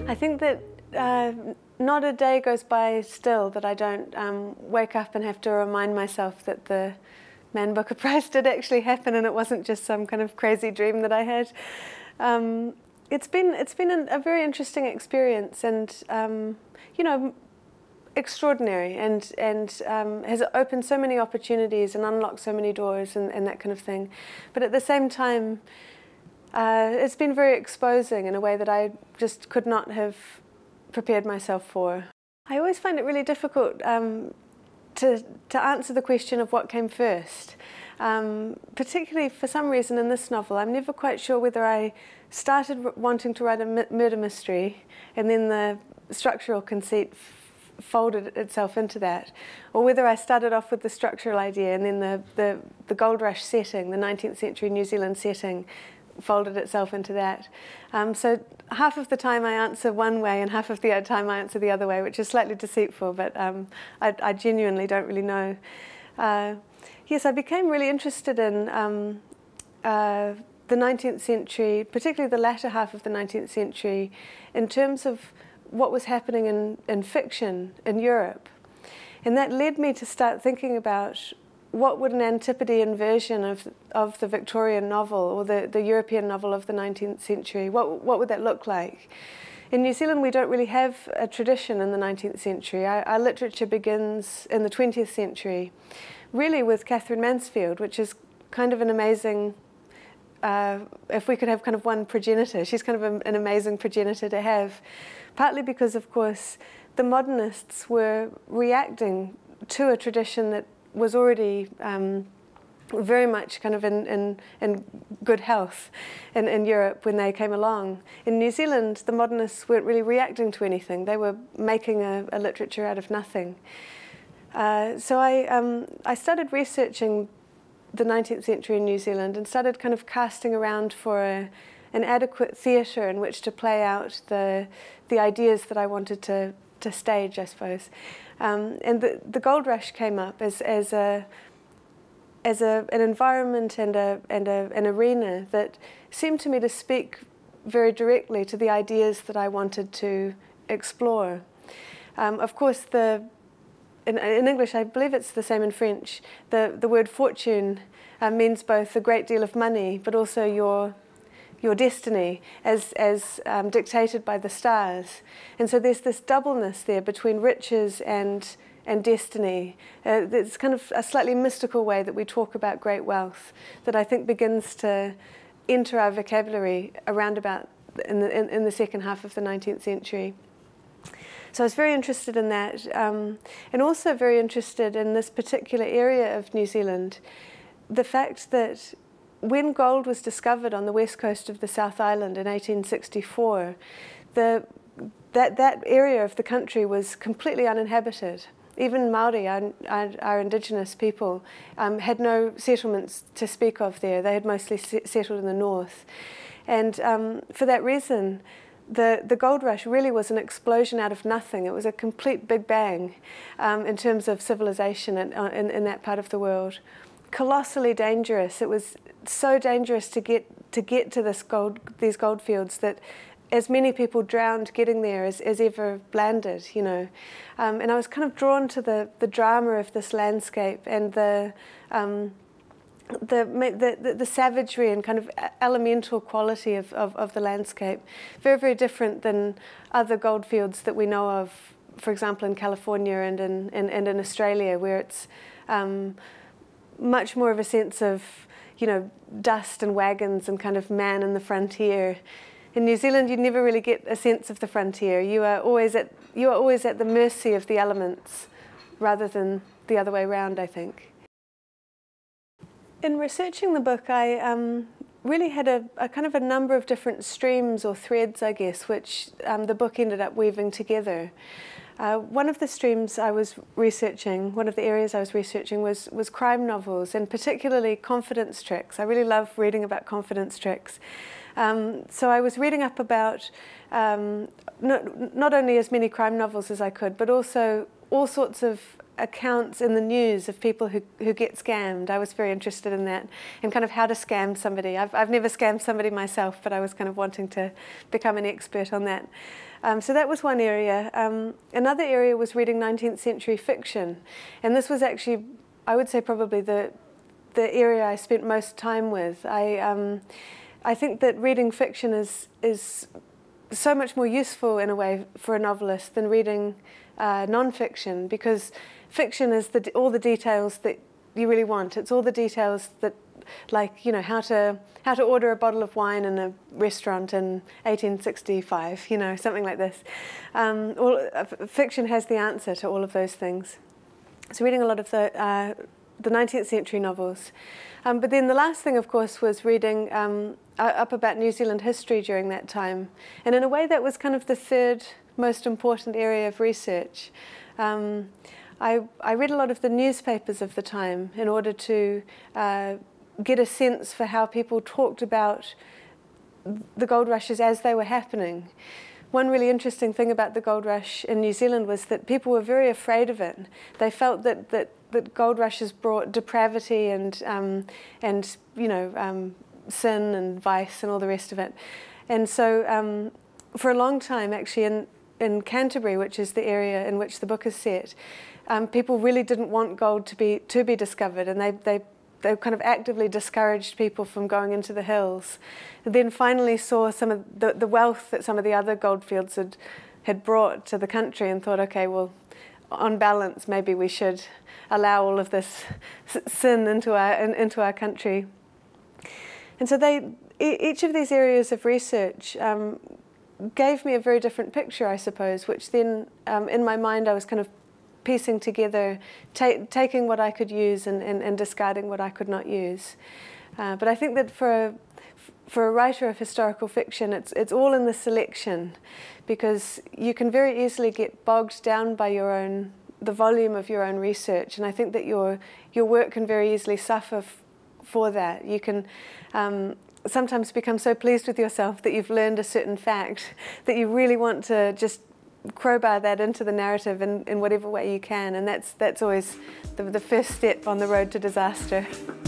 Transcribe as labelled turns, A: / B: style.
A: I think that not a day goes by still that I don't wake up and have to remind myself that the Man Booker Prize did actually happen and it wasn't just some kind of crazy dream that I had. It's been a very interesting experience and you know, extraordinary and has opened so many opportunities and unlocked so many doors and that kind of thing. But at the same time, it's been very exposing in a way that I just could not have prepared myself for. I always find it really difficult to answer the question of what came first. Particularly for some reason in this novel, I'm never quite sure whether I started wanting to write a murder mystery and then the structural conceit folded itself into that, or whether I started off with the structural idea and then the gold rush setting, the 19th century New Zealand setting, folded itself into that. So half of the time I answer one way and half of the time I answer the other way, which is slightly deceitful, but I genuinely don't really know. Yes, I became really interested in the 19th century, particularly the latter half of the 19th century, in terms of what was happening in fiction in Europe. And that led me to start thinking about what would an Antipodean version of the Victorian novel or the European novel of the 19th century, what would that look like? In New Zealand, we don't really have a tradition in the 19th century. Our literature begins in the 20th century, really with Katherine Mansfield, which is kind of an amazing, if we could have kind of one progenitor, she's kind of an amazing progenitor to have, partly because, of course, the modernists were reacting to a tradition that was already very much kind of in good health in Europe when they came along. In New Zealand, the modernists weren't really reacting to anything. They were making a literature out of nothing. So I started researching the 19th century in New Zealand and started kind of casting around for an adequate theatre in which to play out the ideas that I wanted to stage, I suppose. And the gold rush came up as an environment and an arena that seemed to me to speak very directly to the ideas that I wanted to explore. Of course, in English, I believe it's the same in French, the word fortune means both a great deal of money, but also your destiny as dictated by the stars. And so there's this doubleness there between riches and destiny. It's kind of a slightly mystical way that we talk about great wealth that I think begins to enter our vocabulary around about in the second half of the 19th century. So I was very interested in that, and also very interested in this particular area of New Zealand, the fact that when gold was discovered on the west coast of the South Island in 1864, that area of the country was completely uninhabited. Even Maori, our indigenous people, had no settlements to speak of there. They had mostly settled in the north. And for that reason, the gold rush really was an explosion out of nothing. It was a complete big bang in terms of civilization in that part of the world. Colossally dangerous. It was so dangerous to get to these gold fields that as many people drowned getting there as ever landed, you know. And I was kind of drawn to the drama of this landscape and the savagery and kind of elemental quality of the landscape. Very, very different than other gold fields that we know of, for example, in California and in Australia, where it's much more of a sense of, you know, dust and wagons and kind of man in the frontier. In New Zealand, you never really get a sense of the frontier. You are always at the mercy of the elements, rather than the other way around, I think. In researching the book, I really had a kind of a number of different streams or threads, I guess, which the book ended up weaving together. One of the streams I was researching, one of the areas I was researching was crime novels, and particularly confidence tricks. I really love reading about confidence tricks. So I was reading up about not only as many crime novels as I could, but also all sorts of accounts in the news of people who get scammed. I was very interested in that, and kind of how to scam somebody. I've never scammed somebody myself, but I was kind of wanting to become an expert on that. So that was one area. Another area was reading 19th century fiction, and this was actually, I would say, probably the area I spent most time with. I think that reading fiction is so much more useful in a way for a novelist than reading non-fiction, because fiction is all the details that you really want. It's all the details that, like, you know, how to order a bottle of wine in a restaurant in 1865, you know, something like this. Fiction has the answer to all of those things. So reading a lot of the 19th century novels. But then the last thing, of course, was reading up about New Zealand history during that time. And in a way, that was kind of the third most important area of research. I read a lot of the newspapers of the time in order to get a sense for how people talked about the gold rushes as they were happening. One really interesting thing about the gold rush in New Zealand was that people were very afraid of it. They felt that gold rushes brought depravity and you know, sin and vice and all the rest of it. And so for a long time, actually, in Canterbury, which is the area in which the book is set, people really didn't want gold to be discovered, and they kind of actively discouraged people from going into the hills. And then finally saw some of the wealth that some of the other goldfields had brought to the country, and thought, okay, well, on balance, maybe we should allow all of this sin into our country. And so each of these areas of research gave me a very different picture, I suppose, which then, in my mind, I was kind of piecing together, taking what I could use and discarding what I could not use. But I think that for a writer of historical fiction, it's all in the selection, because you can very easily get bogged down by the volume of your own research, and I think that your work can very easily suffer for that. You can sometimes become so pleased with yourself that you've learned a certain fact that you really want to just crowbar that into the narrative in whatever way you can, and that's always the first step on the road to disaster.